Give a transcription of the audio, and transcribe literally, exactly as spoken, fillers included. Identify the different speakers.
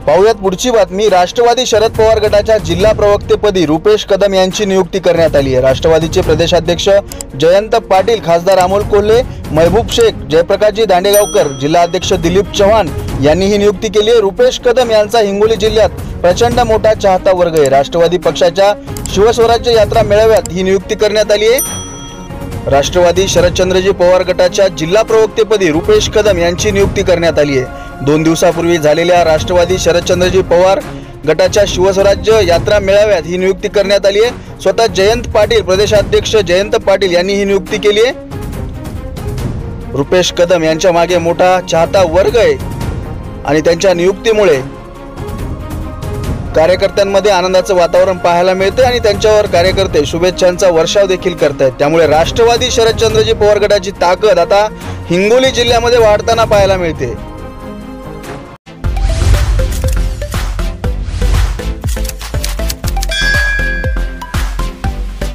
Speaker 1: पाहुयात पुढची बातमी। राष्ट्रवादी शरद पवार गटाच्या जिल्हा प्रवक्तेपदी रुपेश कदम यांची नियुक्ती करण्यात आली आहे। राष्ट्रवादीचे प्रदेशाध्यक्ष जयंत पाटील, खासदार अमोल कोल्हे, महबूब शेख, जयप्रकाशजी दांडेगावकर, जिल्हा अध्यक्ष दिलीप चव्हाण यांनी ही नियुक्ती केली आहे। रुपेश कदम यांचा हिंगोली जिल्ह्यात प्रचंड मोठा चाहता वर्ग आहे। राष्ट्रवादी पक्षाच्या शिवस्वराज्य यात्रा मेळाव्यात ही नियुक्ती करण्यात आली आहे। राष्ट्रवादी शरदचंद्रजी पवार गटाच्या जिल्हा प्रवक्तेपदी रुपेश कदम यांची नियुक्ती करण्यात आली आहे। दोन दिवसापूर्वी झालेल्या राष्ट्रवादी शरदचंद्रजी पवार गटाच्या शिवस्वराज्य यात्रा मेळाव्यात ही नियुक्ती करण्यात आली आहे। स्वतः जयंत पाटील, प्रदेशाध्यक्ष जयंत पाटील यांनी ही नियुक्ती केली आहे। रुपेश कदम यांच्या मागे मोठा चाहता वर्ग आहे आणि त्यांच्या नियुक्तीमुळे कार्यकर्त्यांमध्ये आनंदाचं वातावरण पाहायला मिळते आणि त्यांच्यावर कार्यकर्ते शुभेच्छांचा वर्षाव देखील करतात। त्यामुळे राष्ट्रवादी शरदचंद्रजी पवार गटाची ताकद आता हिंगोली जिल्ह्यामध्ये वाढताना पाहायला मिळते।